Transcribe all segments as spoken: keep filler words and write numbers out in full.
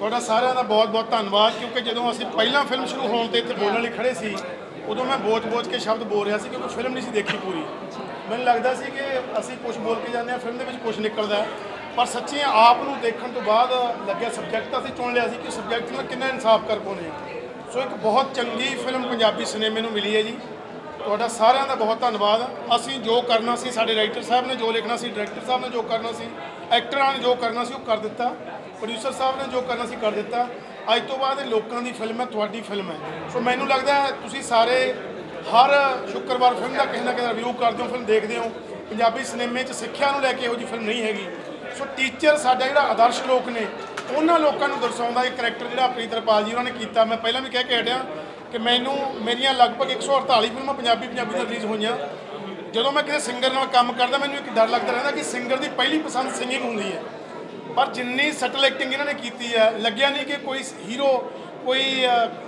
ਤੁਹਾਡਾ ਸਾਰਿਆਂ ਦਾ ਬਹੁਤ ਬਹੁਤ ਧੰਨਵਾਦ क्योंकि ਜਦੋਂ ਅਸੀਂ ਪਹਿਲਾਂ ਫਿਲਮ ਸ਼ੁਰੂ ਹੋਣ ਤੇ ਇੱਥੇ ਬੋਲਣ ਲਈ ਖੜੇ ਸੀ ਉਦੋਂ मैं ਬੋਚ-ਬੋਚ ਕੇ ਸ਼ਬਦ ਬੋਲ ਰਿਹਾ ਸੀ ਕਿਉਂਕਿ ਫਿਲਮ नहीं ਸੀ देखी पूरी ਮੈਨੂੰ ਲੱਗਦਾ ਸੀ ਕਿ ਅਸੀਂ ਕੁਝ ਬੋਲ ਕੇ ਜਾਂਦੇ ਹਾਂ ਫਿਲਮ ਦੇ ਵਿੱਚ ਕੁਝ ਨਿਕਲਦਾ ਪਰ ਸੱਚੀ ਆਪ ਨੂੰ ਦੇਖਣ ਤੋਂ ਬਾਅਦ ਲੱਗਿਆ ਸਬਜੈਕਟ ਅਸੀਂ ਚੁਣ ਲਿਆ ਸੀ ਕਿ ਸਬਜੈਕਟ ਨਾਲ ਕਿੰਨਾ ਇਨਸਾਫ ਕਰ ਪਾਉਣੇ ਸੋ ਇੱਕ ਬਹੁਤ ਚੰਗੀ ਫਿਲਮ ਪੰਜਾਬੀ ਸਿਨੇਮੇ ਨੂੰ ਮਿਲੀ ਹੈ ਜੀ ਤੁਹਾਡਾ ਸਾਰਿਆਂ ਦਾ ਬਹੁਤ ਧੰਨਵਾਦ ਅਸੀਂ ਜੋ ਕਰਨਾ ਸੀ ਸਾਡੇ ਰਾਈਟਰ ਸਾਹਿਬ ਨੇ ਜੋ ਲਿਖਣਾ ਸੀ ਡਾਇਰੈਕਟਰ ਸਾਹਿਬ ਨੇ ਜੋ ਕਰਨਾ ਸੀ ਐਕਟਰਾਂ ਨੇ ਜੋ ਕਰਨਾ ਸੀ ਉਹ ਕਰ ਦਿੱਤਾ ਪ੍ਰੋਡਿਊਸਰ ਸਾਹਿਬ ਨੇ ਜੋ ਕਰਨਾ ਸੀ ਕਰ ਦਿੱਤਾ ਅੱਜ ਤੋਂ ਬਾਅਦ ਇਹ ਲੋਕਾਂ ਦੀ ਫਿਲਮ ਹੈ ਤੁਹਾਡੀ ਫਿਲਮ ਹੈ ਸੋ ਮੈਨੂੰ ਲੱਗਦਾ ਤੁਸੀਂ ਸਾਰੇ ਹਰ ਸ਼ੁੱਕਰਵਾਰ ਫਿਲਮ ਦਾ ਕਿਸੇ ਨਾ ਕਿਸੇ ਰਿਵਿਊ ਕਰਦੇ ਹੋ ਫਿਲਮ ਦੇਖਦੇ ਹੋ ਪੰਜਾਬੀ ਸਿਨੇਮੇ 'ਚ ਸਿੱਖਿਆ ਨੂੰ ਲੈ ਕੇ ਇਹੋ ਜਿਹੀ ਫਿਲਮ ਨਹੀਂ ਹੈਗੀ ਸੋ ਟੀਚਰ ਸਾਡਾ ਜਿਹੜਾ ਆਦਰਸ਼ ਲੋਕ ਨੇ ਉਹਨਾਂ ਲੋਕਾਂ ਨੂੰ ਦਰਸਾਉਂਦਾ ਇਹ ਕਰੈਕਟਰ ਜਿਹੜਾ ਪ੍ਰੀਤਰਪਾਲ ਜੀ ਉਹਨਾਂ ਨੇ ਕੀਤਾ ਮੈਂ ਪਹਿਲਾਂ ਵੀ ਕਹਿ ਕੇ ਹਟਿਆ ਕਿ ਮੈਨੂੰ ਮੇਰੀਆਂ ਲਗਭਗ ਇੱਕ ਸੌ ਅੜਤਾਲੀ ਫਿਲਮਾਂ ਪੰਜਾਬੀ ਪੰਜਾਬੀ ਦੀਆਂ ਰਿਲੀਜ਼ ਹੋਈਆਂ ਜਦੋਂ ਮੈਂ ਕਿਸੇ ਸਿੰਗਰ ਨਾਲ ਕੰਮ ਕਰਦਾ ਮੈਨੂੰ ਇੱਕ ਡਰ ਲੱਗਦਾ ਰਹਿੰਦਾ ਕਿ ਸਿੰਗਰ ਦੀ ਪਹਿਲੀ ਪਸੰਦ ਸਿੰਗਿੰਗ ਹੁੰਦੀ ਹੈ ਪਰ ਜਿੰਨੀ ਸਟਲ ਐਕਟਿੰਗ ਇਹਨਾਂ ਨੇ ਕੀਤੀ ਹੈ ਲੱਗਿਆ ਨਹੀਂ ਕਿ ਕੋਈ ਹੀਰੋ ਕੋਈ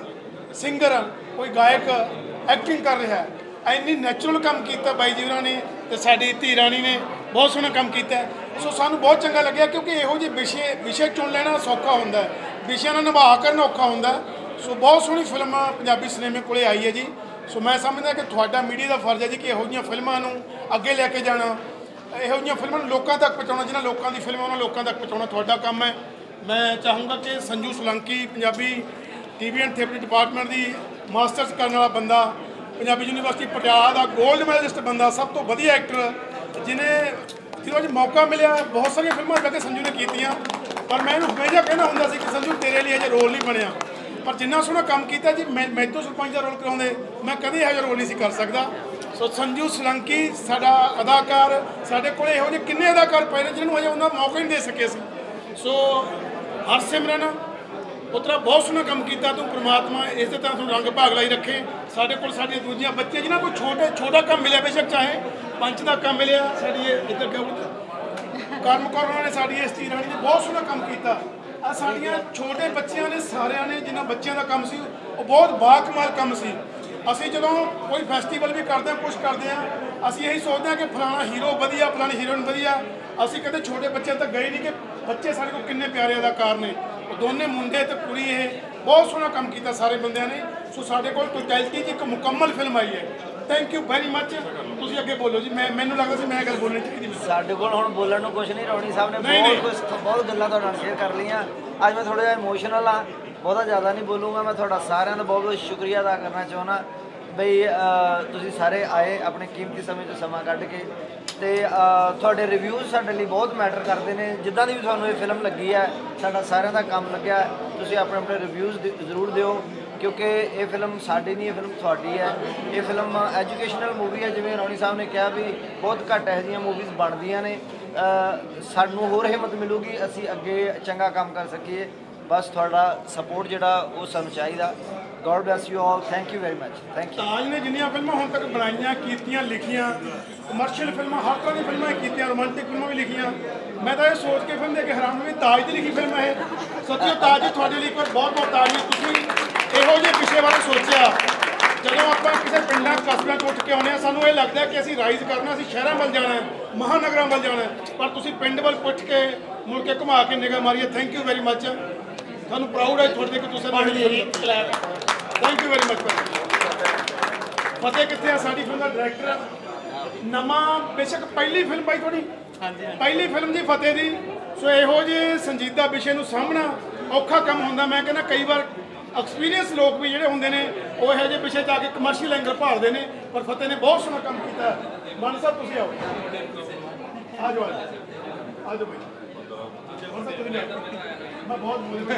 ਸਿੰਗਰ ਕੋਈ ਗਾਇਕ ਐਕਟਿੰਗ ਕਰ ਰਿਹਾ ਹੈ ਇੰਨੀ ਨੈਚੁਰਲ ਕੰਮ ਕੀਤਾ ਬਾਈ ਜੀ ਉਹਨਾਂ ਨੇ ਤੇ ਸਾਡੀ ਧੀ ਰਾਣੀ ਨੇ ਬਹੁਤ ਸੋਹਣਾ ਕੰਮ ਕੀਤਾ ਸੋ ਸਾਨੂੰ ਬਹੁਤ ਚੰਗਾ ਲੱਗਿਆ ਕਿਉਂਕਿ ਇਹੋ ਜਿਹੇ ਵਿਸ਼ੇ ਵਿਸ਼ੇ ਚੁਣ ਲੈਣਾ ਸੌਖਾ ਹੁੰਦਾ ਵਿਸ਼ਿਆਂ ਨਾਲ ਨਿਭਾ ਕਰਨਾ ਔਖਾ ਹੁੰਦਾ ਸੋ ਬਹੁਤ ਸੋਹਣੀ ਫਿਲਮ ਪੰਜਾਬੀ ਸਿਨੇਮੇ ਕੋਲੇ ਆਈ ਹੈ ਜੀ ਸੋ ਮੈਂ ਸਮਝਦਾ ਕਿ ਤੁਹਾਡਾ ਮੀਡੀਆ ਦਾ ਫਰਜ਼ ਹੈ ਜੀ ਕਿ ਇਹੋ ਜਿਹੀਆਂ ਫਿਲਮਾਂ ਨੂੰ ਅੱਗੇ ਲੈ ਕੇ ਜਾਣਾ ਇਹੋ ਜਿਹੀਆਂ ਫਿਲਮਾਂ ਨੂੰ ਲੋਕਾਂ ਤੱਕ ਪਹੁੰਚਾਉਣਾ ਜਿਹਨਾਂ ਲੋਕਾਂ ਦੀ ਫਿਲਮ ਉਹਨਾਂ ਲੋਕਾਂ ਤੱਕ ਪਹੁੰਚਾਉਣਾ ਤੁਹਾਡਾ ਕੰਮ ਹੈ ਮੈਂ ਚਾਹੂੰਗਾ ਕਿ Sanju Solanki Punjabi TV and theatre department ਦੀ ਮਾਸਟਰਸ ਕਰਨ ਵਾਲਾ ਬੰਦਾ ਪੰਜਾਬੀ ਯੂਨੀਵਰਸਿਟੀ ਪਟਿਆਲਾ ਦਾ ਗੋਲਡ ਮੈਡਲਿਸਟ ਬੰਦਾ ਸਭ ਤੋਂ ਵਧੀਆ ਐਕਟਰ ਜਿਹਨੇ ਜਿਹਨੂੰ ਅੱਜ ਮੌਕਾ ਮਿਲਿਆ ਬਹੁਤ ਸਾਰੀਆਂ ਫਿਲਮਾਂ ਜਾ ਕੇ ਸੰਜੂ ਨੇ ਕੀਤੀਆਂ ਪਰ ਮੈਂ ਇਹਨੂੰ ਹਮੇਸ਼ਾ ਕਹਿਣਾ ਹੁੰਦਾ ਸੀ ਕਿ ਸੰਜੂ ਤੇਰੇ ਲਈ ਅਜੇ ਰੋਲ ਨਹੀਂ ਬਣਿਆ ਪਰ ਜਿੰਨਾ ਸੋਹਣਾ ਕੰਮ ਕੀਤਾ ਜੀ ਮੈਂ ਮੈਥੋਂ ਸਰਪੰਚ ਦਾ ਰੋਲ ਕਰਾਉਂਦੇ ਮੈਂ ਕਦੇ ਇਹੋ ਜਿਹਾ ਰੋਲ ਨਹੀਂ ਸੀ ਕਰ ਸਕਦਾ ਸੋ ਸੰਜੂ ਸੋਲੰਕੀ ਸਾਡਾ ਅਦਾਕਾਰ ਸਾਡੇ ਕੋਲ ਇਹੋ ਜਿਹੇ ਕਿੰਨੇ ਅਦਾਕਾਰ ਪਏ ਨੇ ਜਿਹਨੂੰ ਅਜੇ ਉਹਨਾਂ ਮੌਕਾ ਨਹੀਂ ਦੇ ਸਕੇ ਸੀ ਸੋ ਹਰਸਿਮਰਨ ਪੁੱਤਰਾ ਬਹੁਤ ਸੋਹਣਾ ਕੰਮ ਕੀਤਾ ਤੂੰ ਪ੍ਰਮਾਤਮਾ ਇਸੇ ਤਰ੍ਹਾਂ ਤੁਹਾਨੂੰ ਰੰਗ ਭਾਗ ਲਾਈ ਰੱਖੇ ਸਾਡੇ ਕੋਲ ਸਾਡੀਆਂ ਦੂਜੀਆਂ ਬੱਚੇ ਜਿਹਨਾਂ ਕੋਈ ਛੋਟੇ ਛੋਟਾ ਕੰਮ ਮਿਲਿਆ ਬੇਸ਼ੱਕ ਚਾਹੇ ਪੰਚ ਦਾ ਕੰਮ ਮਿਲਿਆ ਸਾਡੀ ਇੱਧਰ ਕਰਮ ਕੌਰ ਉਹਨਾਂ ਨੇ ਸਾਡੀ ਇਸ ਧੀ ਰਾਣੀ ਨੇ ਬਹੁਤ ਸੋਹਣਾ ਕੰਮ ਕੀਤਾ ਆ ਸਾਡੀਆਂ ਛੋਟੇ ਬੱਚਿਆਂ ਨੇ ਸਾਰਿਆਂ ਨੇ ਜਿਨ੍ਹਾਂ ਬੱਚਿਆਂ ਦਾ ਕੰਮ ਸੀ ਉਹ ਬਹੁਤ ਬਾਕਮਾਲ ਕੰਮ ਸੀ ਅਸੀਂ ਜਦੋਂ ਕੋਈ ਫੈਸਟੀਵਲ ਵੀ ਕਰਦੇ ਹਾਂ ਕੁਛ ਕਰਦੇ ਹਾਂ ਅਸੀਂ ਇਹੀ ਸੋਚਦੇ ਹਾਂ ਕਿ ਫਲਾਣਾ ਹੀਰੋ ਵਧੀਆ ਫਲਾਣੀ ਹੀਰੋਇਨ ਵਧੀਆ ਅਸੀਂ ਕਦੇ ਛੋਟੇ ਬੱਚਿਆਂ ਤੱਕ ਗਏ ਨਹੀਂ ਕਿ ਬੱਚੇ ਸਾਡੇ ਕੋਲ ਕਿੰਨੇ ਪਿਆਰੇ ਅਦਾਕਾਰ ਨੇ ਉਹ ਦੋਨੇ ਮੁੰਡੇ ਤੇ ਕੁੜੀ ਇਹ ਬਹੁਤ ਸੋਹਣਾ ਕੰਮ ਕੀਤਾ ਸਾਰੇ ਬੰਦਿਆਂ ਨੇ ਸੋ ਸਾਡੇ ਕੋਲ ਟੋਟੈਲਿਟੀ 'ਚ ਇੱਕ ਮੁਕੰਮਲ ਫਿਲਮ ਆਈ ਹੈ ਥੈਂਕ ਯੂ ਵੈਰੀ ਮੱਚ ਤੁਸੀਂ ਅੱਗੇ ਬੋਲੋ ਜੀ ਮੈਂ ਮੈਨੂੰ ਲੱਗਦਾ ਸੀ ਮੈਂ ਗੱਲ ਬੋਲਣੀ ਚਾਹੀਦੀ ਸਾਡੇ ਕੋਲ ਹੁਣ ਬੋਲਣ ਨੂੰ ਕੁਝ ਨਹੀਂ ਰੌਣੀ ਸਾਹਿਬ ਨੇ ਬਹੁਤ ਕੁਝ ਬਹੁਤ ਗੱਲਾਂ ਤੁਹਾਡੇ ਨਾਲ ਸ਼ੇਅਰ ਕਰ ਲਈਆਂ ਅੱਜ ਮੈਂ ਥੋੜ੍ਹਾ ਜਿਹਾ ਇਮੋਸ਼ਨਲ ਹਾਂ ਬਹੁਤਾ ਜ਼ਿਆਦਾ ਨਹੀਂ ਬੋਲੂੰਗਾ ਮੈਂ ਤੁਹਾਡਾ ਸਾਰਿਆਂ ਦਾ ਬਹੁਤ ਬਹੁਤ ਸ਼ੁਕਰੀਆ ਅਦਾ ਕਰਨਾ ਚਾਹੁੰਦਾ ਬਈ ਤੁਸੀਂ ਸਾਰੇ ਆਏ ਆਪਣੇ ਕੀਮਤੀ ਸਮੇਂ 'ਚੋਂ ਸਮਾਂ ਕੱਢ ਕੇ ਤੇ ਤੁਹਾਡੇ ਰਿਵਿਊਜ਼ ਸਾਡੇ ਲਈ ਬਹੁਤ ਮੈਟਰ ਕਰਦੇ ਨੇ ਜਿੱਦਾਂ ਦੀ ਵੀ ਤੁਹਾਨੂੰ ਇਹ ਫਿਲਮ ਲੱਗੀ ਹੈ ਸਾਡਾ ਸਾਰਿਆਂ ਦਾ ਕੰਮ ਲੱਗਿਆ ਤੁਸੀਂ ਆਪਣੇ ਆਪਣੇ ਰਿਵਿਊਜ਼ ਜ਼ਰੂਰ ਦਿਓ ਕਿਉਂਕਿ ਇਹ ਫਿਲਮ ਸਾਡੀ ਨਹੀਂ ਇਹ ਫਿਲਮ ਤੁਹਾਡੀ ਹੈ ਇਹ ਫਿਲਮ ਐਜੂਕੇਸ਼ਨਲ ਮੂਵੀ ਹੈ ਜਿਵੇਂ ਰੌਣੀ ਸਾਹਿਬ ਨੇ ਕਿਹਾ ਵੀ ਬਹੁਤ ਘੱਟ ਇਹੋ ਜਿਹੀਆਂ ਮੂਵੀਜ਼ ਬਣਦੀਆਂ ਨੇ ਸਾਨੂੰ ਹੋਰ ਹਿੰਮਤ ਮਿਲੂਗੀ ਅਸੀਂ ਅੱਗੇ ਚੰਗਾ ਕੰਮ ਕਰ ਸਕੀਏ ਬਸ ਤੁਹਾਡਾ ਸਪੋਰਟ ਜਿਹੜਾ ਉਹ ਸਾਨੂੰ ਚਾਹੀਦਾ God bless you all thank you very much thank you Taj ਨੇ ਜਿੰਨੀਆਂ ਫਿਲਮਾਂ ਹੁਣ ਤੱਕ ਬਣਾਈਆਂ ਕੀਤੀਆਂ ਲਿਖੀਆਂ ਕਮਰਸ਼ੀਅਲ ਫਿਲਮਾਂ ਹਰ ਤਰ੍ਹਾਂ ਦੀਆਂ ਫਿਲਮਾਂ ਕੀਤੀਆਂ ਰੋਮਾਂਟਿਕ ਫਿਲਮਾਂ ਵੀ ਲਿਖੀਆਂ ਮੈਂ ਤਾਂ ਇਹ ਸੋਚ ਕੇ ਫਿਲਮ ਦੇਖ ਕੇ ਹੈਰਾਨ ਹੋਈ ਤਾਜ ਦੀ ਲਿਖੀ ਫਿਲਮ ਹੈ ਸੱਚੀ ਤਾਜ ਜੀ ਤੁਹਾਡੇ ਲਈ ਇੱਕ ਵਾਰ ਬਹੁਤ ਬਹੁਤ ਤਾਜ ਤੁਸੀਂ ਇਹੋ ਜਿਹੇ ਵਿਸ਼ੇ ਬਾਰੇ ਸੋਚਿਆ ਜਦੋਂ ਆਪਾਂ ਕਿਸੇ ਪਿੰਡਾਂ ਕਸਬਿਆਂ 'ਚ ਉੱਠ ਕੇ ਆਉਂਦੇ ਹਾਂ ਸਾਨੂੰ ਇਹ ਲੱਗਦਾ ਕਿ ਅਸੀਂ ਰਾਈਜ਼ ਕਰਨਾ ਅਸੀਂ ਸ਼ਹਿਰਾਂ ਵੱਲ ਜਾਣਾ ਮਹਾਨਗਰਾਂ ਵੱਲ ਜਾਣਾ ਪਰ ਤੁਸੀਂ ਪਿੰਡ ਵੱਲ ਪੁੱਟ ਕੇ ਮੁੜ ਕੇ ਘੁਮਾ ਕੇ ਨਿਗਾਹ ਮਾਰੀਏ ਥੈਂਕ ਯੂ ਵੈਰੀ ਮੱਚ ਸਾਨੂੰ ਪ੍ਰਾਊਡ ਹੈ ਤੁਹਾਡੇ ਕਿ ਤੁਸੀਂ ਥੈਂਕ ਯੂ ਵੈਰੀ ਮੱਚ ਫਤਿਹ ਕਿੱਥੇ ਆ ਸਾਡੀ ਫਿਲਮ ਦਾ ਡਾਇਰੈਕਟਰ ਨਵਾਂ ਬੇਸ਼ੱਕ ਪਹਿਲੀ ਫਿਲਮ ਬਾਈ ਤੁਹਾਡੀ ਪਹਿਲੀ ਫਿਲਮ ਦੀ ਫਤਿਹ ਦੀ ਸੋ ਇਹੋ ਜਿਹੇ ਸੰਜੀਦਾ ਵਿਸ਼ੇ ਨੂੰ ਸਾਹਮਣਾ ਔਖਾ ਕੰਮ ਹੁੰਦਾ ਮੈਂ ਕਹਿੰਦਾ ਕਈ ਵਾਰ ਐਕਸਪੀਰੀਅੰਸ ਲੋਕ ਵੀ ਜਿਹੜੇ ਹੁੰਦੇ ਨੇ ਉਹ ਇਹੋ ਜਿਹੇ ਵਿਸ਼ੇ 'ਚ ਆ ਕੇ ਕਮਰਸ਼ੀਅਲ ਐਂਗਲ ਭਾਲਦੇ ਨੇ ਪਰ ਫਤਿਹ ਨੇ ਬਹੁਤ ਸੋਹਣਾ ਕੰਮ ਕੀਤਾ ਮਾਨ ਸਾਹਿਬ ਤੁਸੀਂ ਆਓ ਆ ਜਾਓ ਆ ਜਾਓ ਬਈ ਮੈਂ ਬਹੁਤ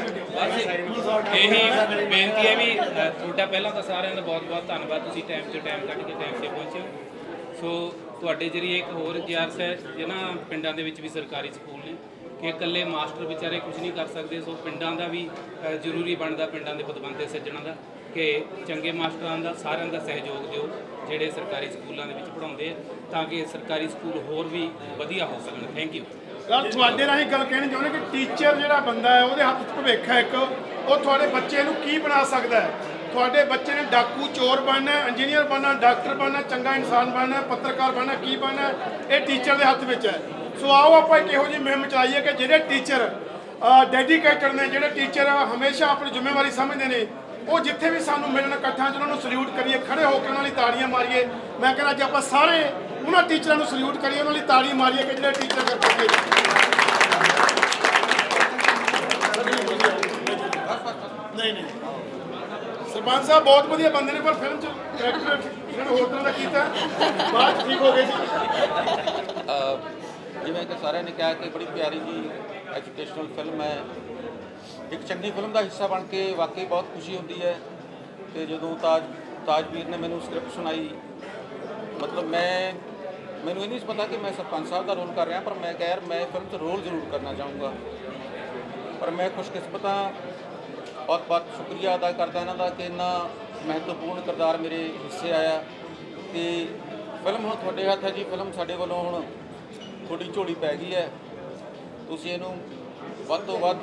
ਇਹੀ ਬੇਨਤੀ ਹੈ ਵੀ ਤੁਹਾਡਾ ਪਹਿਲਾਂ ਤਾਂ ਸਾਰਿਆਂ ਦਾ ਬਹੁਤ ਬਹੁਤ ਧੰਨਵਾਦ ਤੁਸੀਂ ਟਾਈਮ 'ਤੇ ਟਾਈਮ ਕੱਢ ਕੇ ਟਾਈਮ 'ਤੇ ਪਹੁੰਚੇ ਸੋ ਤੁਹਾਡੇ ਜਰੀਏ ਇੱਕ ਹੋਰ ਗੁਜ਼ਾਰਿਸ਼ ਹੈ ਜਿਹਨਾਂ ਪਿੰਡਾਂ ਦੇ ਵਿੱਚ ਵੀ ਸਰਕਾਰੀ ਸਕੂਲ ਨੇ ਕਿ ਇਕੱਲੇ ਮਾਸਟਰ ਵਿਚਾਰੇ ਕੁਝ ਨਹੀਂ ਕਰ ਸਕਦੇ ਸੋ ਪਿੰਡਾਂ ਦਾ ਵੀ ਜ਼ਰੂਰੀ ਬਣਦਾ ਪਿੰਡਾਂ ਦੇ ਪਤਵੰਤੇ ਸੱਜਣਾਂ ਦਾ ਕਿ ਚੰਗੇ ਮਾਸਟਰਾਂ ਦਾ ਸਾਰਿਆਂ ਦਾ ਸਹਿਯੋਗ ਦਿਓ ਜਿਹੜੇ ਸਰਕਾਰੀ ਸਕੂਲਾਂ ਦੇ ਵਿੱਚ ਪੜ੍ਹਾਉਂਦੇ ਆ ਤਾਂ ਕਿ ਸਰਕਾਰੀ ਸਕੂਲ ਹੋਰ ਵੀ ਵਧੀਆ ਹੋ ਸਕਣ ਥੈਂਕ ਯੂ ਯਾਰ ਤੁਹਾਡੇ ਰਾਹੀਂ ਗੱਲ ਕਹਿਣੀ ਚਾਹੁੰਦੇ ਕਿ ਟੀਚਰ ਜਿਹੜਾ ਬੰਦਾ ਹੈ ਉਹਦੇ ਹੱਥ 'ਚ ਭਵਿੱਖ ਹੈ ਇੱਕ ਉਹ ਤੁਹਾਡੇ ਬੱਚੇ ਨੂੰ ਕੀ ਬਣਾ ਸਕਦਾ ਹੈ ਤੁਹਾਡੇ ਬੱਚੇ ਨੇ ਡਾਕੂ ਚੋਰ ਬਣਨਾ ਇੰਜੀਨੀਅਰ ਬਣਨਾ ਡਾਕਟਰ ਬਣਨਾ ਚੰਗਾ ਇਨਸਾਨ ਬਣਨਾ ਪੱਤਰਕਾਰ ਬਣਨਾ ਕੀ ਬਣਨਾ ਇਹ ਟੀਚਰ ਦੇ ਹੱਥ ਵਿੱਚ ਹੈ ਸੋ ਆਓ ਆਪਾਂ ਇੱਕ ਇਹੋ ਜਿਹੀ ਮੁਹਿੰਮ ਚਲਾਈਏ ਕਿ ਜਿਹੜੇ ਟੀਚਰ ਡੈਡੀਕੇਟਡ ਨੇ, ਜਿਹੜੇ ਟੀਚਰ ਹਮੇਸ਼ਾ ਆਪਣੀ ਜ਼ਿੰਮੇਵਾਰੀ ਸਮਝਦੇ ਨੇ, ਉਹ ਜਿੱਥੇ ਵੀ ਸਾਨੂੰ ਮਿਲਣ ਇਕੱਠਾਂ 'ਚ ਉਹਨਾਂ ਨੂੰ ਸਲੂਟ ਕਰੀਏ, ਖੜੇ ਹੋ ਕੇ ਉਹਨਾਂ ਲਈ ਤਾੜੀਆਂ ਮਾਰੀਏ। ਮੈਂ ਕਹਿੰਦਾ ਅੱਜ ਆਪਾਂ ਸਾਰੇ ਉਹਨਾਂ ਟੀਚਰਾਂ ਨੂੰ ਸਲੂਟ ਕਰੀਏ, ਉਹਨਾਂ ਲਈ ਤਾੜੀ ਮਾਰੀਏ ਕਿ ਜਿਹੜੇ ਟੀਚਰ ਕਰਕੇ ਨਹੀਂ ਨਹੀਂ ਸਰਪੰਚ ਸਾਹਿਬ ਬਹੁਤ ਵਧੀਆ ਬੰਦੇ ਨੇ, ਪਰ ਫਿਲਮ 'ਚ ਕਰੈਕਟਰ ਇਹਨਾਂ ਹੋਰ ਤਰ੍ਹਾਂ ਦਾ ਕੀਤਾ, ਬਾਅਦ 'ਚ ਠੀਕ ਹੋ ਗਏ ਜੀ। ਜਿਵੇਂ ਕਿ ਸਾਰਿਆਂ ਨੇ ਕਿਹਾ ਕਿ ਬੜੀ ਪਿਆਰੀ ਜੀ ਐਜੂਕੇਸ਼ਨਲ ਫਿਲਮ ਹੈ, ਇੱਕ ਚੰਗੀ ਫਿਲਮ ਦਾ ਹਿੱਸਾ ਬਣ ਕੇ ਵਾਕਈ ਬਹੁਤ ਖੁਸ਼ੀ ਹੁੰਦੀ ਹੈ। ਤੇ ਜਦੋਂ ਤਾਜ ਤਾਜਵੀਰ ਨੇ ਮੈਨੂੰ ਸਕ੍ਰਿਪਟ ਸੁਣਾਈ, ਮਤਲਬ ਮੈਂ ਮੈਨੂੰ ਇਹ ਨਹੀਂ ਪਤਾ ਕਿ ਮੈਂ ਸਰਪੰਚ ਸਾਹਿਬ ਦਾ ਰੋਲ ਕਰ ਰਿਹਾ, ਪਰ ਮੈਂ ਕਿਹਾ ਯਾਰ ਮੈਂ ਫਿਲਮ 'ਚ ਰੋਲ ਜ਼ਰੂਰ ਕਰਨਾ ਚਾਹੂੰਗਾ। ਪਰ ਮੈਂ ਖੁਸ਼ਕਿਸਮਤ ਹਾਂ, ਬਹੁਤ ਬਹੁਤ ਸ਼ੁਕਰੀਆ ਅਦਾ ਕਰਦਾ ਇਹਨਾਂ ਦਾ ਕਿ ਇੰਨਾ ਮਹੱਤਵਪੂਰਨ ਕਿਰਦਾਰ ਮੇਰੇ ਹਿੱਸੇ ਆਇਆ। ਤੇ ਫਿਲਮ ਹੁਣ ਤੁਹਾਡੇ ਹੱਥ ਹੈ ਜੀ, ਫਿਲਮ ਸਾਡੇ ਵੱਲੋਂ ਹੁਣ ਤੁਹਾਡੀ ਝੋਲੀ ਪੈ ਗਈ ਹੈ। ਤੁਸੀਂ ਇਹਨੂੰ ਵੱਧ ਤੋਂ ਵੱਧ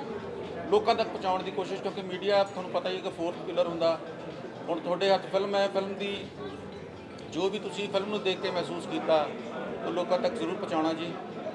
ਲੋਕਾਂ ਤੱਕ ਪਹੁੰਚਾਉਣ ਦੀ ਕੋਸ਼ਿਸ਼, ਕਿਉਂਕਿ ਮੀਡੀਆ ਤੁਹਾਨੂੰ ਪਤਾ ਹੀ ਕਿ ਫੋਰਥ ਪਿਲਰ ਹੁੰਦਾ। ਹੁਣ ਤੁਹਾਡੇ ਹੱਥ ਫਿਲਮ ਹੈ, ਫਿਲਮ ਦੀ ਜੋ ਵੀ ਤੁਸੀਂ ਫਿਲਮ ਨੂੰ ਦੇਖ ਕੇ ਮਹਿਸੂਸ ਕੀਤਾ ਉਹ ਲੋਕਾਂ ਤੱਕ ਜ਼ਰੂਰ ਪਹੁੰਚਾਉਣਾ ਜੀ।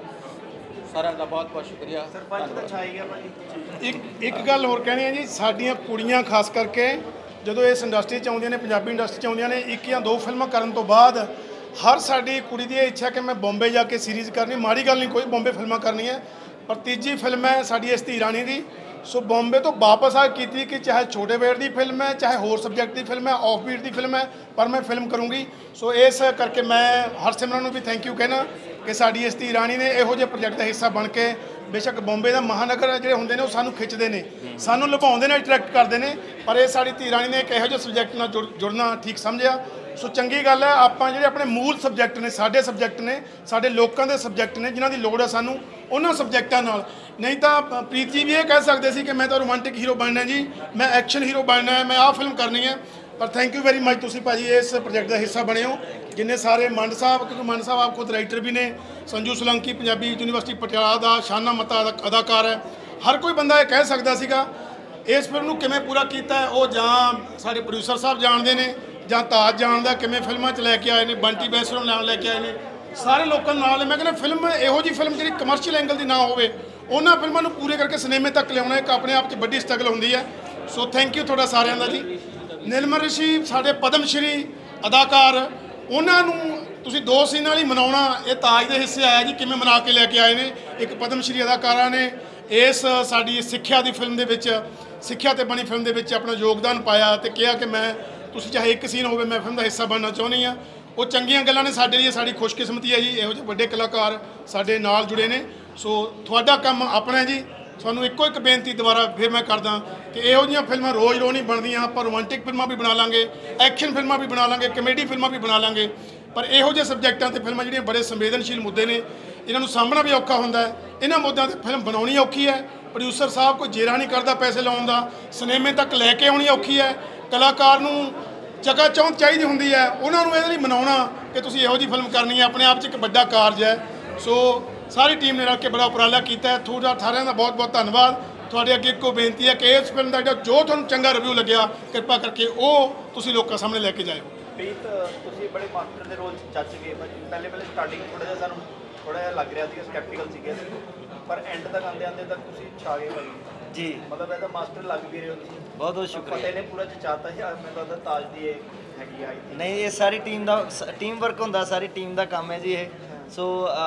ਸਾਰਿਆਂ ਦਾ ਬਹੁਤ ਬਹੁਤ ਸ਼ੁਕਰੀਆ। ਸਰਪੰਚ ਤਾਂ ਛਾਈ ਗਿਆ ਭਾਜੀ। ਇੱਕ ਇੱਕ ਗੱਲ ਹੋਰ ਕਹਿਣੀ ਹੈ ਜੀ, ਸਾਡੀਆਂ ਕੁੜੀਆਂ ਖਾਸ ਕਰਕੇ ਜਦੋਂ ਇਸ ਇੰਡਸਟਰੀ 'ਚ ਆਉਂਦੀਆਂ ਨੇ, ਪੰਜਾਬੀ ਇੰਡਸਟਰੀ 'ਚ ਆਉਂਦੀਆਂ ਨੇ, ਇੱਕ ਜਾਂ ਦੋ ਫਿਲਮਾਂ ਕਰਨ ਤੋਂ ਬਾਅਦ ਹਰ ਸਾਡੀ ਕੁੜੀ ਦੀ ਇਹ ਇੱਛਾ ਕਿ ਮੈਂ ਬੰਬੇ ਜਾ ਕੇ ਸੀਰੀਜ਼ ਕਰਨੀ। ਮਾੜੀ ਗੱਲ ਨਹੀਂ ਕੋਈ, ਬੰਬੇ ਫਿਲਮਾਂ ਕਰਨੀਆਂ, ਪਰ ਤੀਜੀ ਫਿਲਮ ਹੈ ਸਾਡੀ ਇਸ ਧੀ ਰਾਣੀ ਦੀ। ਸੋ ਬੰਬੇ ਤੋਂ ਵਾਪਸ ਆ ਕੀਤੀ ਕਿ ਚਾਹੇ ਛੋਟੇ ਵੇੜ ਦੀ ਫਿਲਮ ਹੈ, ਚਾਹੇ ਹੋਰ ਸਬਜੈਕਟ ਦੀ ਫਿਲਮ ਹੈ, ਆਫ ਬੀਟ ਦੀ ਫਿਲਮ ਹੈ, ਪਰ ਮੈਂ ਫਿਲਮ ਕਰੂੰਗੀ। ਸੋ ਇਸ ਕਰਕੇ ਮੈਂ ਹਰਸਿਮਰਨ ਨੂੰ ਵੀ ਥੈਂਕ ਯੂ ਕਹਿਣਾ ਕਿ ਸਾਡੀ ਇਸ ਧੀ ਰਾਣੀ ਨੇ ਇਹੋ ਜਿਹੇ ਪ੍ਰੋਜੈਕਟ ਦਾ ਹਿੱਸਾ ਬਣ ਕੇ, ਬੇਸ਼ੱਕ ਬੰਬੇ ਦਾ ਮਹਾਨਗਰ ਜਿਹੜੇ ਹੁੰਦੇ ਨੇ ਉਹ ਸਾਨੂੰ ਖਿੱਚਦੇ ਨੇ, ਸਾਨੂੰ ਲੁਭਾਉਂਦੇ ਨੇ, ਅਟਰੈਕਟ ਕਰਦੇ ਨੇ, ਪਰ ਇਹ ਸਾਡੀ ਧੀ ਰਾਣੀ ਨੇ ਇੱਕ ਇਹੋ ਜਿਹੇ ਸਬਜੈਕਟ ਨਾਲ ਜੁੜ ਜੁੜਨਾ ਠੀਕ ਸਮਝਿਆ। ਸੋ ਚੰਗੀ ਗੱਲ ਹੈ। ਆਪਾਂ ਜਿਹੜੇ ਆਪਣੇ ਮੂਲ ਸਬਜੈਕਟ ਨੇ, ਸਾਡੇ ਸਬਜੈਕਟ ਨੇ, ਸਾਡੇ ਲੋਕਾਂ ਦੇ ਸਬਜੈਕਟ ਨੇ, ਜਿਨ੍ਹਾਂ ਦੀ ਲੋੜ ਹੈ ਸਾਨੂੰ ਉਹਨਾਂ ਸਬਜੈਕਟਾਂ ਨਾਲ। ਨਹੀਂ ਤਾਂ ਪ੍ਰੀਤ ਜੀ ਵੀ ਇਹ ਕਹਿ ਸਕਦੇ ਸੀ ਕਿ ਮੈਂ ਤਾਂ ਰੋਮਾਂਟਿਕ ਹੀਰੋ ਬਣਨਾ ਜੀ, ਮੈਂ ਐਕਸ਼ਨ ਹੀਰੋ ਬਣਨਾ ਹੈ, ਮੈਂ ਆਹ ਫਿਲਮ ਕਰਨੀ ਹੈ। ਪਰ ਥੈਂਕ ਯੂ ਵੈਰੀ ਮਚ, ਤੁਸੀਂ ਭਾਜੀ ਇਸ ਪ੍ਰੋਜੈਕਟ ਦਾ ਹਿੱਸਾ ਬਣੇ ਹੋ। ਜਿੰਨੇ ਸਾਰੇ ਮੰਡ ਸਾਹਿਬ, ਕਿਉਂਕਿ ਮੰਡ ਸਾਹਿਬ ਆਪ ਖੁਦ ਰਾਈਟਰ ਵੀ ਨੇ, ਸੰਜੂ ਸਲੰਕੀ ਪੰਜਾਬੀ ਯੂਨੀਵਰਸਿਟੀ ਪਟਿਆਲਾ ਦਾ ਸ਼ਾਨਾ ਮਤਾ ਅਦਾਕਾਰ ਹੈ। ਹਰ ਕੋਈ ਬੰਦਾ ਇਹ ਕਹਿ ਸਕਦਾ ਸੀਗਾ ਇਸ ਫਿਲਮ ਨੂੰ ਕਿਵੇਂ ਪੂਰਾ ਕੀਤਾ ਹੈ, ਉਹ ਜਾਂ ਸਾਡੇ ਪ੍ਰੋਡਿਊਸਰ ਸਾਹਿਬ ਜਾਣਦੇ ਨੇ, ਜਾਂ ਤਾਜ ਜਾਣਦਾ ਕਿਵੇਂ ਫਿਲਮਾਂ 'ਚ ਲੈ ਕੇ ਆਏ ਨੇ, ਬੰਟੀ ਬੈਂਸ ਨੂੰ ਨਾਲ ਲੈ ਕੇ ਆਏ ਨੇ, ਸਾਰੇ ਲੋਕਾਂ ਨੂੰ ਨਾਲ। ਮੈਂ ਕਹਿੰਦਾ ਫਿਲਮ ਇਹੋ ਜਿਹੀ ਫਿਲਮ ਜਿਹੜੀ ਕਮਰਸ਼ੀਅਲ ਐਂਗਲ ਦੀ ਨਾ ਹੋਵੇ, ਉਹਨਾਂ ਫਿਲਮਾਂ ਨੂੰ ਪੂਰੇ ਕਰਕੇ ਸਿਨੇਮੇ ਤੱਕ ਲਿਆਉਣਾ ਇੱਕ ਆਪਣੇ ਆਪ 'ਚ ਵੱਡੀ ਸਟਰਗਲ ਹੁੰਦੀ ਹੈ। ਸੋ ਥੈਂਕ ਯੂ ਤੁਹਾਡਾ ਸਾਰਿਆਂ ਦਾ ਜੀ। ਨਿਰਮਲ ਰਿਸ਼ੀ ਸਾਡੇ ਪਦਮ ਸ਼੍ਰੀ ਅਦਾਕਾਰ, ਉਹਨਾਂ ਨੂੰ ਤੁਸੀਂ ਦੋ ਸੀਨਾਂ ਲਈ ਮਨਾਉਣਾ, ਇਹ ਤਾਜ ਦੇ ਹਿੱਸੇ ਆਇਆ ਜੀ, ਕਿਵੇਂ ਮਨਾ ਕੇ ਲੈ ਕੇ ਆਏ ਨੇ। ਇੱਕ ਪਦਮ ਸ਼੍ਰੀ ਅਦਾਕਾਰਾਂ ਨੇ ਇਸ ਸਾਡੀ ਸਿੱਖਿਆ ਦੀ ਫਿਲਮ ਦੇ ਵਿੱਚ, ਸਿੱਖਿਆ 'ਤੇ ਬਣੀ ਫਿਲਮ ਦੇ ਵਿੱਚ ਆਪਣਾ ਯੋਗਦਾਨ ਪਾਇਆ ਤੇ ਕਿਹਾ ਕਿ ਮੈਂ, ਤੁਸੀਂ ਚਾਹੇ ਇੱਕ ਸੀਨ ਹੋਵੇ, ਮੈਂ ਫਿਲਮ ਦਾ ਹਿੱਸਾ ਬਣਨਾ ਚਾਹੁੰਦੀ ਹਾਂ। ਉਹ ਚੰਗੀਆਂ ਗੱਲਾਂ ਨੇ ਸਾਡੇ ਲਈ, ਸਾਡੀ ਖੁਸ਼ਕਿਸਮਤੀ ਹੈ ਜੀ, ਇਹੋ ਜਿਹੇ ਵੱਡੇ ਕਲਾਕਾਰ ਸਾਡੇ ਨਾਲ ਜੁੜੇ ਨੇ। ਸੋ ਤੁਹਾਡਾ ਕੰਮ ਆਪਣਾ ਜੀ। ਤੁਹਾਨੂੰ ਇੱਕੋ ਇੱਕ ਬੇਨਤੀ ਦੁਬਾਰਾ ਫਿਰ ਮੈਂ ਕਰਦਾ ਕਿ ਇਹੋ ਜਿਹੀਆਂ ਫਿਲਮਾਂ ਰੋਜ਼ ਰੋਜ਼ ਨਹੀਂ ਬਣਦੀਆਂ। ਆਪਾਂ ਰੋਮਾਂਟਿਕ ਫਿਲਮਾਂ ਵੀ ਬਣਾ ਲਾਂਗੇ, ਐਕਸ਼ਨ ਫਿਲਮਾਂ ਵੀ ਬਣਾ ਲਾਂਗੇ, ਕਮੇਡੀ ਫਿਲਮਾਂ ਵੀ ਬਣਾ ਲਾਂਗੇ, ਪਰ ਇਹੋ ਜਿਹੇ ਸਬਜੈਕਟਾਂ 'ਤੇ ਫਿਲਮਾਂ ਜਿਹੜੀਆਂ ਬੜੇ ਸੰਵੇਦਨਸ਼ੀਲ ਮੁੱਦੇ ਨੇ, ਇਹਨਾਂ ਨੂੰ ਸਾਹਮਣਾ ਵੀ ਔਖਾ ਹੁੰਦਾ ਹੈ। ਇਹਨਾਂ ਮੁੱਦਿਆਂ 'ਤੇ ਫਿਲਮ ਬਣਾਉਣੀ ਔਖੀ ਹੈ। ਪ੍ਰੋਡਿਊਸਰ ਸਾਹਿਬ ਕੋਈ ਜੇਰਾ ਨਹੀਂ ਕਰਦਾ ਪੈਸੇ ਲਾਉਣ ਦਾ, ਸਿਨੇਮੇ ਤੱਕ ਲੈ ਕੇ ਆਉਣੀ ਔਖੀ ਹੈ। ਕਲਾਕਾਰ ਨੂੰ ਚਕਾ ਚੌਂਕ ਚਾਹੀਦੀ ਹੁੰਦੀ ਹੈ, ਉਹਨਾਂ ਨੂੰ ਇਹਦੇ ਲਈ ਮਨਾਉਣਾ ਕਿ ਤੁਸੀਂ ਇਹੋ ਜਿਹੀ ਫਿਲਮ ਕਰਨੀ ਹੈ, ਆਪਣੇ ਆਪ 'ਚ ਇੱਕ ਵੱਡਾ ਕਾਰਜ ਹੈ। ਸੋ ਸਾਰੀ ਟੀਮ ਨੇ ਰਲ ਕੇ ਬੜਾ ਉਪਰਾਲਾ ਕੀਤਾ ਹੈ। ਤੁਹਾਡਾ ਸਾਰਿਆਂ ਦਾ ਬਹੁਤ ਬਹੁਤ ਧੰਨਵਾਦ। ਤੁਹਾਡੇ ਅੱਗੇ ਇੱਕੋ ਬੇਨਤੀ ਹੈ ਕਿ ਇਸ ਫਿਲਮ ਦਾ ਜਿਹੜਾ ਜੋ ਤੁਹਾਨੂੰ ਚੰਗਾ ਰਿਵਿਊ ਲੱਗਿਆ, ਕਿਰਪਾ ਕਰਕੇ ਉਹ ਤੁਸੀਂ ਲੋਕਾਂ ਸਾਹਮਣੇ ਲੈ ਕੇ ਜਾਇਓ। ਪ੍ਰੀਤ, ਤੁਸੀਂ ਬੜੇ ਮਾਸਟਰ ਦੇ ਰੋਲ 'ਚ ਚੱਜ ਗਏ। ਪਹਿਲੇ ਪਹਿਲੇ ਸਟਾਰਟਿੰਗ ਥੋੜ੍ਹਾ ਜਿਹਾ ਸਾਨੂੰ ਥੋੜ੍ਹਾ ਜਿਹਾ ਲੱਗ ਰਿਹਾ ਸੀ, ਸਕੈਪਟੀਕਲ ਸੀਗੇ, ਪਰ ਐਂਡ ਤੱਕ ਆਉਂਦੇ ਆਉਂਦੇ ਤੱਕ ਤੁਸੀਂ ਛਾ ਗਏ ਭਾਈ ਜੀ। ਮਤਲਬ ਇਹਦਾ ਮਾਸਟਰ ਲੱਗ ਵੀ ਰਹੇ ਹੋ ਤੁਸੀਂ। ਬਹੁਤ ਬਹੁਤ ਸ਼ੁਕਰੀਆ। ਫਤਿਹ ਨੇ ਪੂਰਾ ਚਾਹਤਾ ਯਾਰ, ਮੈਨੂੰ ਲੱਗਦਾ ਤਾਜ ਦੀ ਇਹ ਹੈਗੀ ਆਈ ਥਿੰਕ। ਨਹੀਂ, ਇਹ ਸਾਰੀ ਟੀਮ ਦਾ ਟੀਮ ਵਰਕ ਹੁੰਦਾ, ਸਾਰੀ ਟੀਮ ਦਾ ਕੰਮ ਹੈ ਜੀ ਇਹ। ਸੋ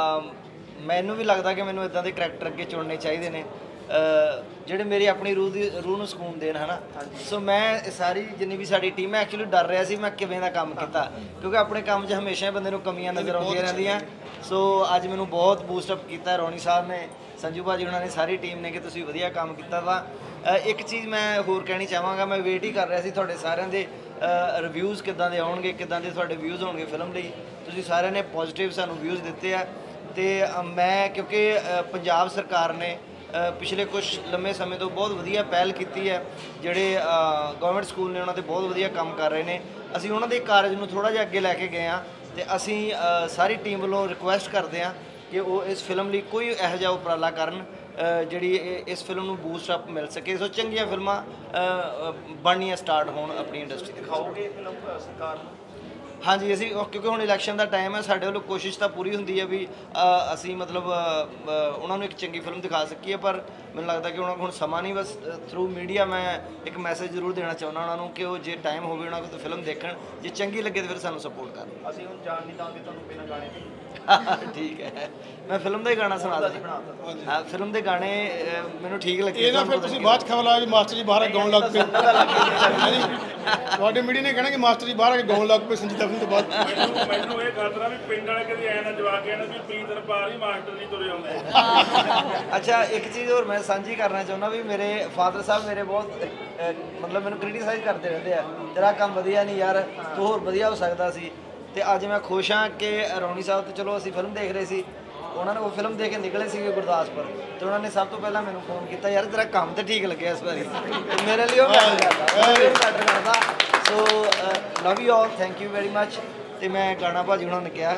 ਮੈਨੂੰ ਵੀ ਲੱਗਦਾ ਕਿ ਮੈਨੂੰ ਇਦਾਂ ਦੇ ਕਰੈਕਟਰ ਅੱਗੇ ਚੁਣਨੇ ਚਾਹੀਦੇ ਨੇ ਜਿਹੜੇ ਮੇਰੀ ਆਪਣੀ ਰੂਹ ਦੀ ਰੂਹ ਨੂੰ ਸਕੂਨ ਦੇਣ, ਹੈ ਨਾ। ਸੋ ਮੈਂ ਸਾਰੀ ਜਿੰਨੀ ਵੀ ਸਾਡੀ ਟੀਮ ਹੈ, ਐਕਚੁਅਲੀ ਡਰ ਰਿਹਾ ਸੀ ਮੈਂ ਕਿਵੇਂ ਦਾ ਕੰਮ ਕੀਤਾ, ਕਿਉਂਕਿ ਆਪਣੇ ਕੰਮ 'ਚ ਹਮੇਸ਼ਾ ਬੰਦੇ ਨੂੰ ਕਮੀਆਂ ਨਜ਼ਰ ਆਉਂਦੀਆਂ ਰਹਿੰਦੀਆਂ। ਸੋ ਅੱਜ ਮੈਨੂੰ ਬਹੁਤ ਬੂਸਟ ਅਪ ਕੀਤਾ ਰੌਣੀ ਸਾਹਿਬ ਨੇ, ਸੰਜੂ ਭਾਜੀ ਉਹਨਾਂ ਨੇ, ਸਾਰੀ ਟੀਮ ਨੇ ਕਿ ਤੁਸੀਂ ਵਧੀਆ ਕੰਮ ਕੀਤਾ ਵਾ। ਇੱਕ ਚੀਜ਼ ਮੈਂ ਹੋਰ ਕਹਿਣੀ ਚਾਹਾਂਗਾ, ਮੈਂ ਵੇਟ ਹੀ ਕਰ ਰਿਹਾ ਸੀ ਤੁਹਾਡੇ ਸਾਰਿਆਂ ਦੇ ਰਿਵਿਊਜ਼ ਕਿੱਦਾਂ ਦੇ ਆਉਣਗੇ, ਕਿੱਦਾਂ ਦੇ ਤੁਹਾਡੇ ਵਿਊਜ਼ ਹੋਣਗੇ ਫਿਲਮ ਲਈ। ਤੁਸੀਂ ਸਾਰਿਆਂ ਨੇ ਪੋਜ਼ਿਟਿਵ ਸਾਨੂੰ ਵਿਊਜ਼ ਦਿੱਤੇ ਆ। ਤੇ ਮੈਂ ਕਿਉਂਕਿ ਪੰਜਾਬ ਸਰਕਾਰ ਨੇ ਪਿਛਲੇ ਕੁਝ ਲੰਮੇ ਸਮੇਂ ਤੋਂ ਬਹੁਤ ਵਧੀਆ ਪਹਿਲ ਕੀਤੀ ਹੈ, ਜਿਹੜੇ ਗਵਰਨਮੈਂਟ ਸਕੂਲ ਨੇ ਉਹਨਾਂ 'ਤੇ ਬਹੁਤ ਵਧੀਆ ਕੰਮ ਕਰ ਰਹੇ ਨੇ। ਅਸੀਂ ਉਹਨਾਂ ਦੇ ਕਾਰਜ ਨੂੰ ਥੋੜ੍ਹਾ ਜਿਹਾ ਅੱਗੇ ਲੈ ਕੇ ਗਏ ਹਾਂ ਤੇ ਅਸੀਂ ਸਾਰੀ ਟੀਮ ਵੱਲੋਂ ਰਿਕੁਐਸਟ ਕਰਦੇ ਹਾਂ ਕਿ ਉਹ ਇਸ ਫਿਲਮ ਲਈ ਕੋਈ ਇਹੋ ਜਿਹਾ ਉਪਰਾਲਾ ਕਰਨ ਜਿਹੜੀ ਇਸ ਫਿਲਮ ਨੂੰ ਬੂਸਟ ਅਪ ਮਿਲ ਸਕੇ। ਸੋ ਚੰਗੀਆਂ ਫਿਲਮਾਂ ਬਣਨੀਆਂ ਸਟਾਰਟ ਹੋਣ ਆਪਣੀ ਇੰਡਸਟਰੀ ਦੇ। ਦਿਖਾਓਗੇ ਫਿਲਮ ਸਰਕਾਰ? ਹਾਂਜੀ ਅਸੀਂ ਉਹ- ਕਿਉਂਕਿ ਹੁਣ ਇਲੈਕਸ਼ਨ ਦਾ ਟਾਈਮ ਹੈ, ਸਾਡੇ ਵੱਲੋਂ ਕੋਸ਼ਿਸ਼ ਤਾਂ ਪੂਰੀ ਹੁੰਦੀ ਹੈ ਵੀ ਅ, ਅਸੀਂ ਮਤਲਬ ਅ, ਅ, ਉਹਨਾਂ ਨੂੰ ਇੱਕ ਚੰਗੀ ਫਿਲਮ ਦਿਖਾ ਸਕੀਏ, ਪਰ ਮੈਨੂੰ ਲੱਗਦਾ ਕਿ ਉਹਨਾਂ ਕੋਲ ਹੁਣ ਸਮਾਂ ਨਹੀਂ। ਬਸ ਥਰੂ ਮੀਡੀਆ ਮੈਂ ਇੱਕ ਮੈਸੇਜ ਜ਼ਰੂਰ ਦੇਣਾ ਚਾਹੁੰਦਾ ਉਹਨਾਂ ਨੂੰ ਕਿ ਉਹ ਜੇ ਟਾਈਮ ਹੋਵੇ ਉਹਨਾਂ ਕੋਲ ਫਿਲਮ ਦੇਖਣ, ਜੇ ਚੰਗੀ ਲੱਗੇ ਤਾਂ ਫਿਰ ਸਾਨੂੰ ਸਪੋਰਟ ਕਰਨ। ਅਸੀਂ ਹੁਣ ਜਾਣ ਨਹੀਂ ਦਾਂਗੇ ਤੁਹਾਨੂੰ ਬਿਨਾਂ ਗਾਣੇ ਦੇ। ਠੀਕ ਹੈ, ਮੈਂ ਫਿਲਮ ਦਾ ਹੀ ਗਾਣਾ ਸੁਣਾ ਦਿੰਦਾ। ਹਾਂ, ਫਿਲਮ ਦੇ ਗਾਣੇ ਅ, ਮੈਨੂੰ ਠੀਕ ਲੱਗੇ। ਇਹ ਨਾ ਫਿਰ ਤੁਸੀਂ ਬਾਅਦ ਚ ਖਬਰ ਲਾਇਆ ਜੀ ਮਾਸਟਰ ਜੀ ਬਾਹਰ ਗਾਉਣ ਲੱਗ ਪਏ। ਹਾਂਜੀ, ਤੁਹਾਡੇ ਮੀਡੀਆ ਨੇ ਕਹਿਣਾ ਕਿ ਮਾਸਟਰ ਜੀ ਬਾਹਰ ਆ ਕੇ ਗਾਉਣ ਲੱਗ ਪਏ ਸੰਜੀਤਾ ਫਿਲਮ ਤੋਂ ਬਾਅਦ। ਮੈਨੂੰ ਮੈਨੂੰ ਇਹ ਗੱਲ ਦਾ ਵੀ ਪਿੰਡ ਵਾਲੇ ਕਦੇ ਐ ਨਾ ਜਵਾਬ ਕੇ ਨਾ ਵੀ ਪ੍ਰੀਤ ਰਪਾਲ ਹੀ ਮਾਸਟਰ ਜੀ ਤੁਰੇ ਆਉਂਦੇ। ਅੱਛਾ, ਇੱਕ ਚੀਜ਼ ਹੋਰ ਮੈਂ ਸਾਂਝੀ ਕਰਨਾ ਚਾਹੁੰਦਾ ਵੀ ਮੇਰੇ ਫਾਦਰ ਸਾਹਿਬ ਮੇਰੇ ਬਹੁਤ ਅ, ਮਤਲਬ ਮੈਨੂੰ ਕ੍ਰਿਟੀਸਾਈਜ਼ ਕਰਦੇ ਰਹਿੰਦੇ ਆ, ਤੇਰਾ ਕੰਮ ਵਧੀਆ ਨਹੀਂ ਯਾਰ, ਤੂੰ ਹੋਰ ਵਧੀਆ ਹੋ ਸਕਦਾ ਸੀ। ਤੇ ਅੱਜ ਮੈਂ ਖੁਸ਼ ਹਾਂ ਕਿ ਰੌਣੀ ਸਾਹਿਬ ਤੇ ਚਲੋ ਅਸੀਂ ਫਿਲਮ ਦੇਖ ਰਹੇ ਸੀ, ਉਹਨਾਂ ਨੇ ਉਹ ਫਿਲਮ ਦੇਖ ਕੇ ਨਿਕਲੇ ਸੀਗੇ ਗੁਰਦਾਸਪੁਰ, ਤੇ ਉਹਨਾਂ ਨੇ ਸਭ ਤੋਂ ਪਹਿਲਾਂ ਮੈਨੂੰ ਫੋਨ ਕੀਤਾ, ਯਾਰ ਤੇਰਾ ਕੰਮ ਤੇ ਠੀਕ ਲੱਗਿਆ ਇਸ ਵਾਰੀ। ਤੇ ਮੇਰੇ ਲਈ ਉਹ ਮੈਟਰ ਕਰਦਾ, ਮੇਰੇ ਲਈ ਮੈਟਰ ਕਰਦਾ। So love you all, thank you very much. ਤੇ ਮੈਂ ਗਾਣਾ ਭਾਜੀ ਉਹਨਾਂ ਨੇ ਕਿਹਾ,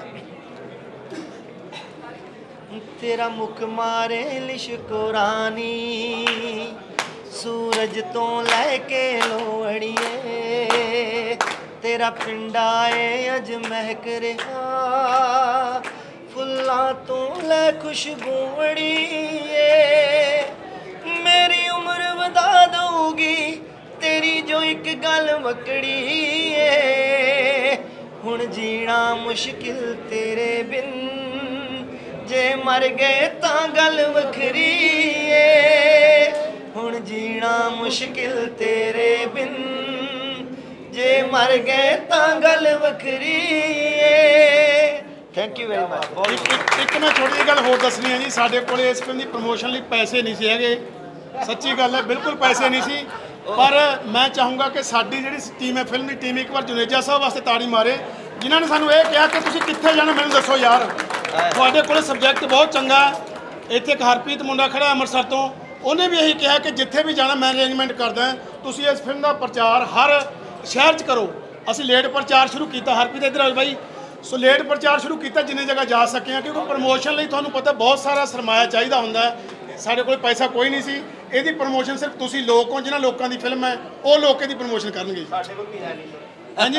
ਤੇਰਾ ਮੁਖ ਮਾਰੇ ਲਿਸ਼ਕੋ ਰਾਣੀ, ਸੂਰਜ ਤੋਂ ਲੈ ਕੇ ਲੋਹੜੀਏ, ਤੇਰਾ ਪਿੰਡਾ ਏ ਅਜ ਮਹਿਕ ਰਿਹਾ, ਫੁੱਲਾਂ ਤੋਂ ਲੈ ਖੁਸ਼ਬੂ ਅੜੀਏ, ਮੇਰੀ ਉਮਰ ਵਧਾ ਦਊਗੀ ਤੇਰੀ ਜੋ ਇੱਕ ਗੱਲ ਮੱਕੜੀ ਏ, ਹੁਣ ਜੀਣਾ ਮੁਸ਼ਕਿਲ ਤੇਰੇ ਬਿਨ, ਜੇ ਮਰ ਗਏ ਤਾਂ ਗੱਲ ਵੱਖਰੀ ਏ, ਹੁਣ ਜੀਣਾ ਮੁਸ਼ਕਿਲ ਤੇਰੇ ਬਿਨ, ਜੇ ਮਰ ਗਏ ਤਾਂ ਗੱਲ ਵੱਖਰੀ ਏ। Thank you very much. ਇੱਕ ਇੱਕ- ਇੱਕ ਮੈਂ ਛੋਟੀ ਜਿਹੀ ਗੱਲ ਹੋਰ ਦੱਸਣੀ ਹੈ ਜੀ, ਸਾਡੇ ਕੋਲ ਇਸ ਫਿਲਮ ਦੀ ਪ੍ਰਮੋਸ਼ਨ ਲਈ ਪੈਸੇ ਨਹੀਂ ਸੀ ਹੈਗੇ, ਸੱਚੀ ਗੱਲ ਹੈ, ਬਿਲਕੁਲ ਪੈਸੇ ਨਹੀਂ ਸੀ। ਪਰ ਮੈਂ ਚਾਹੂੰਗਾ ਕਿ ਸਾਡੀ ਜਿਹੜੀ ਟੀਮ ਹੈ, ਫਿਲਮ ਦੀ ਟੀਮ, ਇੱਕ ਵਾਰ ਜੁਨੇਜਾ ਸਾਹਿਬ ਵਾਸਤੇ ਤਾੜੀ ਮਾਰੇ, ਜਿਨ੍ਹਾਂ ਨੇ ਸਾਨੂੰ ਇਹ ਕਿਹਾ ਕਿ ਤੁਸੀਂ ਕਿੱਥੇ ਜਾਣਾ ਮੈਨੂੰ ਦੱਸੋ ਯਾਰ, ਤੁਹਾਡੇ ਕੋਲ ਸਬਜੈਕਟ ਬਹੁਤ ਚੰਗਾ। ਇੱਥੇ ਇੱਕ ਹਰਪ੍ਰੀਤ ਮੁੰਡਾ ਖੜਾ ਅੰਮ੍ਰਿਤਸਰ ਤੋਂ, ਉਹਨੇ ਵੀ ਇਹੀ ਕਿਹਾ ਕਿ ਜਿੱਥੇ ਵੀ ਜਾਣਾ ਮੈਂ ਅਰੇਂਜਮੈਂਟ ਕਰਦਾ, ਤੁਸੀਂ ਇਸ ਫਿਲਮ ਦਾ ਪ੍ਰਚਾਰ ਹਰ ਸ਼ਹਿਰ 'ਚ ਕਰੋ। ਅਸੀਂ ਲੇਟ ਪ੍ਰਚਾਰ ਸ਼ੁਰੂ ਕੀਤਾ, ਹਰਪ੍ਰੀਤ ਇੱਧਰ ਆ ਬਾਈ, ਸੋ ਲੇਟ ਪ੍ਰਚਾਰ ਸ਼ੁਰੂ ਕੀਤਾ ਜਿੰਨੇ ਜਗ੍ਹਾ ਜਾ ਸਕੇ ਹਾਂ, ਕਿਉਂਕਿ ਪ੍ਰਮੋਸ਼ਨ ਲਈ ਤੁਹਾਨੂੰ ਪਤਾ ਬਹੁਤ ਸਾਰਾ ਸਰਮਾਇਆ ਚਾਹੀਦਾ ਹੁੰਦਾ ਹੈ, ਸਾਡੇ ਕੋਲ ਪੈਸਾ ਕੋਈ ਨਹੀਂ ਸੀ। ਇਹਦੀ ਪ੍ਰਮੋਸ਼ਨ ਸਿਰਫ ਤੁਸੀਂ ਲੋਕ ਹੋ, ਜਿਨ੍ਹਾਂ ਲੋਕਾਂ ਦੀ ਫਿਲਮ ਹੈ ਉਹ ਲੋਕ ਇਹਦੀ ਪ੍ਰਮੋਸ਼ਨ ਕਰਨਗੇ। ਸਾਡੇ ਕੋਲ ਵੀ ਹੈ ਨਹੀਂ ਸਰ। ਹਾਂਜੀ,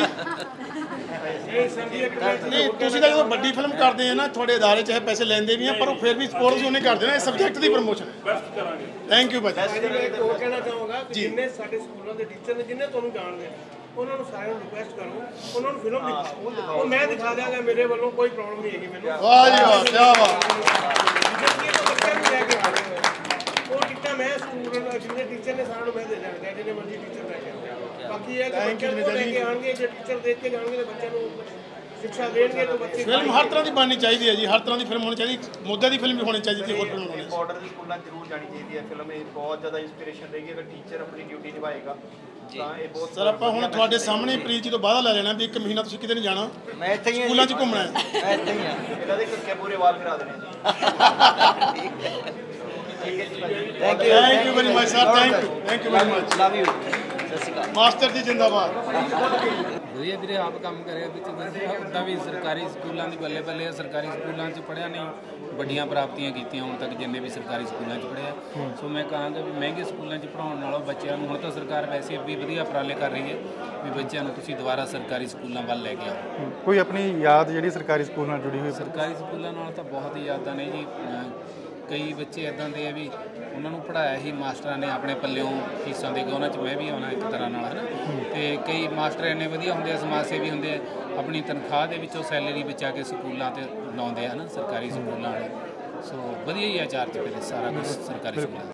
ਨਹੀਂ ਤੁਸੀਂ ਤਾਂ ਜਦੋਂ ਵੱਡੀ ਫਿਲਮ ਕਰਦੇ ਆ ਨਾ, ਤੁਹਾਡੇ ਅਦਾਰੇ ਚਾਹੇ ਪੈਸੇ ਲੈਂਦੇ ਵੀ ਆ, ਪਰ ਉਹ ਫਿਰ ਵੀ ਸਪੋਰਟ ਤੁਸੀਂ ਉਹਨੇ ਕਰਦੇ ਨਾ, ਇਹ ਸਬਜੈਕਟ ਦੀ ਪ੍ਰਮੋਸ਼ਨ। ਥੈਂਕ ਯੂ ਭਾਜੀ। ਉਹ ਕਹਿਣਾ ਚਾਹਾਂਗਾ ਕਿ ਜਿੰਨੇ ਸਾਡੇ ਸਕੂਲਾਂ ਦੇ ਟੀਚਰ ਨੇ, ਜਿੰਨੇ ਤੁਹਾਨੂੰ ਜਾਣਦੇ, ਉਹਨਾਂ ਨੂੰ ਸਾਰਿਆਂ ਨੂੰ ਰਿਕੁਐਸਟ ਕਰੋ, ਉਹਨਾਂ ਨੂੰ ਫਿਲਮ ਦਿਖਾਓ। ਉਹ ਮੈਂ ਦਿਖਾ ਦਿਆਂਗਾ, ਮੇਰੇ ਵੱਲੋਂ ਕੋਈ ਪ੍ਰੋਬਲਮ ਨਹੀਂ ਹੈਗੀ ਮੈਨੂੰ। ਵਾਹ ਜੀ ਵਾਹ, ਕੀ ਬਾਤ। ਜਿੱਥੇ ਤੋਂ ਬੱਚਿਆਂ ਨੂੰ ਲੈ ਕੇ ਆ ਰਹੇ ਹੋ, ਉਹ ਟਿਕਟਾਂ ਮੈਂ ਸਕੂਲ ਜਿੰਨੇ ਟੀਚਰ ਨੇ ਸਾਰਿਆਂ ਨੂੰ ਮੈਂ ਦੇ ਦਿਆਂਗਾ, ਜਿਹਨੇ ਮਰਜ਼ੀ ਟੀਚਰ ਲੈ ਕੇ ਆਓ। ਬਾਕੀ ਇਹ ਕਿ ਬੱਚਿਆਂ ਨੂੰ ਲੈ ਕੇ ਆਉਣਗੇ, ਜੇ ਟੀਚਰ ਦੇਖ ਕੇ ਜਾਣਗੇ ਤਾਂ ਬੱਚਿਆਂ ਨੂੰ ਸਿੱਖਿਆ ਦੇਣਗੇ ਤਾਂ ਬੱਚੇ। ਫਿਲਮ ਹਰ ਤਰ੍ਹਾਂ ਦੀ ਬਣਨੀ ਚਾਹੀਦੀ ਹੈ ਜੀ, ਹਰ ਤਰ੍ਹਾਂ ਦੀ ਫਿਲਮ ਹੋਣੀ ਚਾਹੀਦੀ, ਮੁੱਦੇ ਦੀ ਫਿਲਮ ਵੀ ਹੋਣੀ ਚਾਹੀਦੀ ਸੀ, ਹੋਰ ਫਿਲਮ ਹੋਣੀ। ਬਾਰਡਰ ਦੀ ਸਕੂਲਾਂ ਜ਼ਰੂਰ ਜਾਣੀ ਚਾਹੀਦੀ ਹੈ ਫਿਲਮ, ਇਹ ਬਹੁਤ ਜ਼ਿਆਦਾ ਇੰਸਪੀਰੇਸ਼ਨ ਰਹੇਗੀ ਅਗਰ ਟੀਚਰ ਆਪਣੀ ਡਿਊਟੀ ਨਿਭਾਏਗਾ ਤਾਂ ਇਹ ਬਹੁਤ। ਸਰ ਆਪਾਂ ਹੁਣ ਤੁਹਾਡੇ ਸਾਹਮਣੇ ਪ੍ਰੀਤ ਜੀ ਤੋਂ ਵਾਅਦਾ ਲੈ ਲੈਣਾ ਵੀ ਇੱਕ ਮਹੀਨਾ ਤੁਸੀਂ ਕਿਤੇ ਨਹੀਂ ਜਾਣਾ, ਮੈਂ ਇੱਥੇ ਹੀ ਹਾਂ, ਸਕੂਲਾਂ 'ਚ ਘੁੰਮਣਾ ਹੈ। ਮੈਂ ਇੱਥੇ ਹੀ ਹਾਂ। ਇਹਨਾਂ ਦੇ ਕੱਕੇ ਪੂਰੇ ਵਾਲ ਕਰਾ ਦੇਣੇ ਜੀ। ਠੀਕ ਹੈ ਜੀ ਭਾਜੀ। Thank you, thank you very much sir, thank you, thank you very much. Love you, Sat Sri Akal. Master ਜੀ ਜਿੰਦਾਬਾਦ। ਵਧੀਆ ਵੀਰੇ, ਆਪ ਕੰਮ ਕਰਿਆ ਵਿੱਚ ਉੱਦਾਂ ਵੀ ਸਰਕਾਰੀ ਸਕੂਲਾਂ ਦੀ ਬੱਲੇ ਬੱਲੇ, ਸਰਕਾਰੀ ਸਕੂਲਾਂ 'ਚ ਪੜ੍ਹਿਆ ਨਹੀਂ, ਵੱਡੀਆਂ ਪ੍ਰਾਪਤੀਆਂ ਕੀਤੀਆਂ ਹੁਣ ਤੱਕ ਜਿੰਨੇ ਵੀ ਸਰਕਾਰੀ ਸਕੂਲਾਂ 'ਚ ਪੜ੍ਹਿਆ। ਸੋ ਮੈਂ ਕਹਾਂਗਾ ਵੀ ਮਹਿੰਗੇ ਸਕੂਲਾਂ 'ਚ ਪੜ੍ਹਾਉਣ ਨਾਲੋਂ ਬੱਚਿਆਂ ਨੂੰ, ਹੁਣ ਤਾਂ ਸਰਕਾਰ ਵੈਸੇ ਵੀ ਵਧੀਆ ਉਪਰਾਲੇ ਕਰ ਰਹੀ ਹੈ ਵੀ ਬੱਚਿਆਂ ਨੂੰ ਤੁਸੀਂ ਦੁਬਾਰਾ ਸਰਕਾਰੀ ਸਕੂਲਾਂ ਵੱਲ ਲੈ ਕੇ ਆਓ। ਕੋਈ ਆਪਣੀ ਯਾਦ ਜਿਹੜੀ ਸਰਕਾਰੀ ਸਕੂਲ ਨਾਲ ਜੁੜੀ ਹੋਈ? ਸਰਕਾਰੀ ਸਕੂਲਾਂ ਨਾਲ ਤਾਂ ਬਹੁਤ ਹੀ ਯਾਦਾਂ ਨੇ ਜੀ। ਕਈ ਬੱਚੇ ਇੱਦਾਂ ਦੇ ਆ ਵੀ ਉਹਨਾਂ ਨੂੰ ਪੜ੍ਹਾਇਆ ਹੀ ਮਾਸਟਰਾਂ ਨੇ ਆਪਣੇ ਪੱਲਿਓਂ ਫੀਸਾਂ ਦੇ ਕੇ, ਉਹਨਾਂ 'ਚ ਮੈਂ ਵੀ ਆਉਣਾ ਇੱਕ ਤਰ੍ਹਾਂ ਨਾਲ, ਹੈ ਨਾ। ਅਤੇ ਕਈ ਮਾਸਟਰ ਇੰਨੇ ਵਧੀਆ ਹੁੰਦੇ ਆ, ਸਮਾਜ ਸੇਵੀ ਹੁੰਦੇ ਆ, ਆਪਣੀ ਤਨਖਾਹ ਦੇ ਵਿੱਚੋਂ ਸੈਲਰੀ ਬਚਾ ਕੇ ਸਕੂਲਾਂ 'ਤੇ ਲਾਉਂਦੇ ਆ ਨਾ, ਸਰਕਾਰੀ ਸਕੂਲਾਂ ਵਾਲੇ। ਸੋ ਵਧੀਆ ਹੀ ਆ ਚਾਰ 'ਚ ਫਿਰ ਸਾਰਾ ਕੁਛ ਸਰਕਾਰੀ ਸਕੂਲਾਂ।